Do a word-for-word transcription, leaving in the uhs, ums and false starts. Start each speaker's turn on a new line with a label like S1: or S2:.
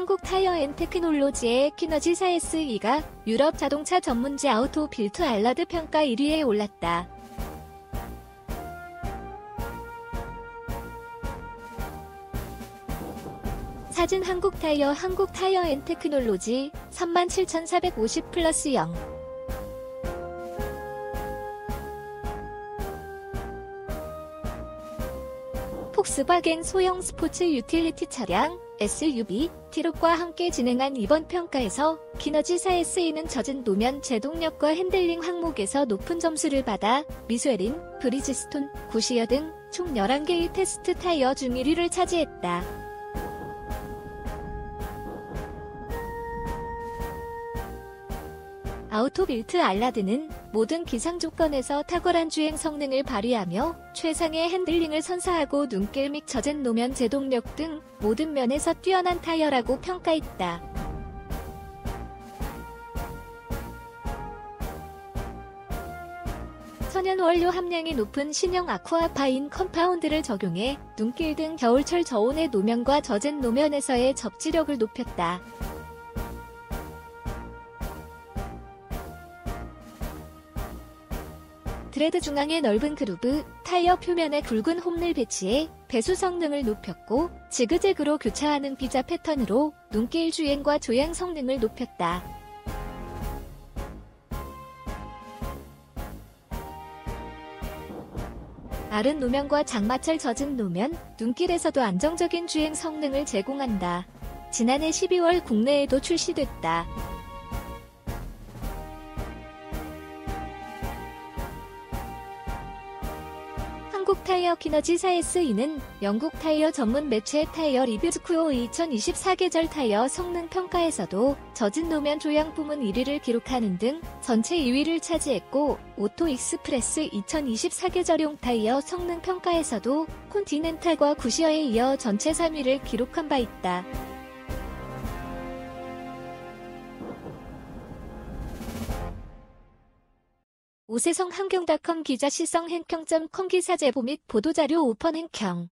S1: 한국타이어앤테크놀로지의 키너지사 에스이가 유럽 자동차 전문지 아우토 빌트 알라드 평가 일 위에 올랐다. 사진 한국타이어 한국타이어앤테크놀로지 삼만 칠천사백오십 플러스 영 폭스바겐 소형 스포츠 유틸리티 차량 에스유브이 티록과 함께 진행한 이번 평가에서 키너지사 에스이는 젖은 노면 제동력과 핸들링 항목에서 높은 점수를 받아 미쉐린, 브리지스톤, 구시어 등 총 열한 개의 테스트 타이어 중 일 위를 차지했다. 아우토빌트 알라드는 모든 기상 조건에서 탁월한 주행 성능을 발휘하며 최상의 핸들링을 선사하고 눈길 및 젖은 노면 제동력 등 모든 면에서 뛰어난 타이어라고 평가했다. 천연 원료 함량이 높은 신형 아쿠아파인 컴파운드를 적용해 눈길 등 겨울철 저온의 노면과 젖은 노면에서의 접지력을 높였다. 드레드 중앙의 넓은 그루브, 타이어 표면에 굵은 홈을 배치해 배수 성능을 높였고 지그재그로 교차하는 비자 패턴으로 눈길 주행과 조향 성능을 높였다. 마른 노면과 장마철 젖은 노면, 눈길에서도 안정적인 주행 성능을 제공한다. 지난해 십이월 국내에도 출시됐다. 한국타이어 키너지사 에스이는 영국 타이어 전문 매체 타이어 리뷰스코어 이천이십사 계절 타이어 성능 평가에서도 젖은 노면 조향 부문 일 위를 기록하는 등 전체 이 위를 차지했고 오토 익스프레스 이천이십사 계절용 타이어 성능 평가에서도 콘티넨탈과 구시어에 이어 전체 삼 위를 기록한 바 있다. 오세성 한경닷컴 기자 시성 행평 닷컴 기사 제보 및 보도자료 오펀 행평